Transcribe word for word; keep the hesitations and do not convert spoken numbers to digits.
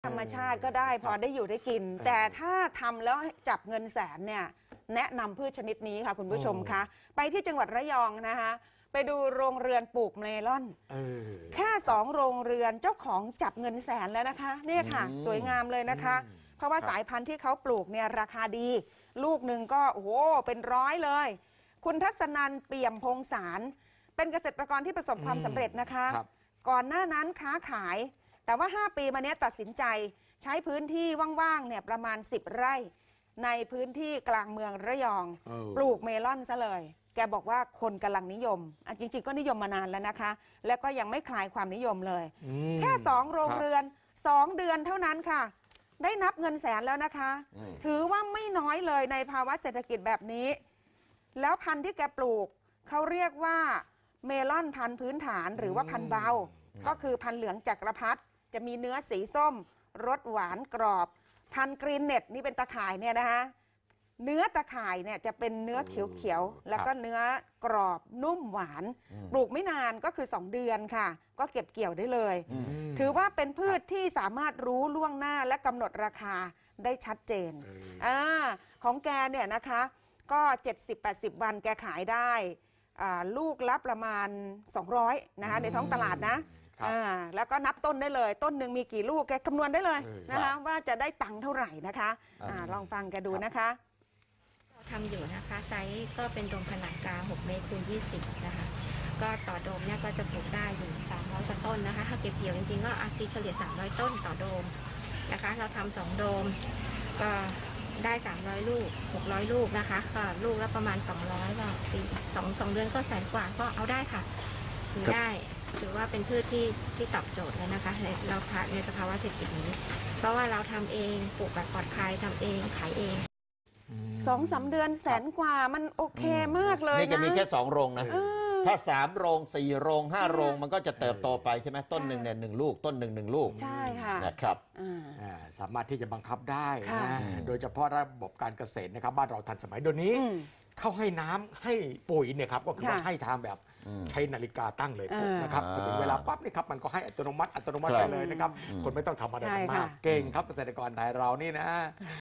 ธรรมชาติก็ได้พอได้อยู่ได้กิน แต่ถ้าทำแล้วจับเงินแสนเนี่ยแนะนำพืชชนิดนี้ค่ะคุณผู้ชมคะไปที่จังหวัดระยองนะคะไปดูโรงเรือนปลูกเมลอนแค่สองโรงเรือนเจ้าของจับเงินแสนแล้วนะคะเนี่ยค่ะสวยงามเลยนะคะเพราะว่าสายพันธุ์ที่เขาปลูกเนี่ยราคาดีลูกหนึ่งก็โอ้โหเป็นร้อยเลยคุณทัศนันเปี่ยมพงสารเป็นเกษตรกรที่ประสบความสำเร็จนะคะก่อนหน้านั้นค้าขายแต่ว่าห้าปีมาเนี้ยตัดสินใจใช้พื้นที่ว่างๆเนี่ยประมาณสิบไร่ในพื้นที่กลางเมืองระยองปลูกเมลอนซะเลยแกบอกว่าคนกำลังนิยมอ่ะจริงๆก็นิยมมานานแล้วนะคะแล้วก็ยังไม่คลายความนิยมเลยแค่สองโรงเรือนสองเดือนเท่านั้นค่ะได้นับเงินแสนแล้วนะคะถือว่าไม่น้อยเลยในภาวะเศรษฐกิจแบบนี้แล้วพันธุ์ที่แกปลูกเขาเรียกว่าเมลอนพันธุ์พื้นฐานหรือว่าพันธุ์เบาก็คือพันธุ์เหลืองจักรพรรดิจะมีเนื้อสีส้มรสหวานกรอบพันธุ์กรีนเน็ตนี่เป็นตะข่ายเนี่ยนะคะเนื้อตะข่ายเนี่ยจะเป็นเนื้อเขียวๆแล้วก็เนื้อกรอบนุ่มหวานปลูกไม่นานก็คือสองเดือนค่ะก็เก็บเกี่ยวได้เลยถือว่าเป็นพืชที่สามารถรู้ล่วงหน้าและกำหนดราคาได้ชัดเจนอ่าของแกเนี่ยนะคะก็เจ็ดสิบแปดสิบวันแกขายได้ลูกละประมาณสองร้อยนะคะในท้องตลาดนะอ่าแล้วก็นับต้นได้เลยต้นหนึ่งมีกี่ลูกแกคำนวณได้เลยนะคะว่าจะได้ตังค์เท่าไหร่นะคะอ่าลองฟังแกดูนะคะเราทำอยู่นะคะไซส์ก็เป็นโดมขนาดกลางหกเมตรคูณยี่สิบนะคะก็ต่อโดมเนี่ยก็จะปลูกได้อยู่สามร้อยกว่าต้นนะคะถ้าเก็บเกี่ยวจริงๆก็อาตีเฉลี่ยสามร้อยต้นต่อโดมนะคะเราทำสองโดมก็ได้สามร้อยลูกหกร้อยลูกนะคะก็ลูกละประมาณสองร้อยก็ปีสองสองเดือนก็แสนกว่าก็เอาได้ค่ะถือได้ถือว่าเป็นพืชที่ที่ตอบโจทย์แล้วนะคะในเราในสภาวะเศรษฐกิจนี้เพราะว่าเราทำเองปลูกแบบปลอดภัยทำเองขายเองสองสามเดือนแสนกว่ามันโอเคมากเลยนะนี่จะมีแค่สองโรงนะถ้าสามโรงสี่โรงห้าโรงมันก็จะเติบโตไปใช่ไหมต้นหนึ่งเนี่ยหนึ่งลูกต้นหนึ่งหนึ่งลูกใช่ค่ะนะครับสามารถที่จะบังคับได้นะโดยเฉพาะระบบการเกษตรนะครับบ้านเราทันสมัยเดี๋ยวนี้เข้าให้น้ำให้ปุ๋ยเนี่ยครับก็คือว่าให้ทางแบบใช้นาฬิกาตั้งเลยนะครับถึงเวลาปั๊บนี่ครับมันก็ให้อัตโนมัติอัตโนมัติไปเลยนะครับคนไม่ต้องทำอะไรมากเก่งครับเกษตรกรไทยเรานี่นะ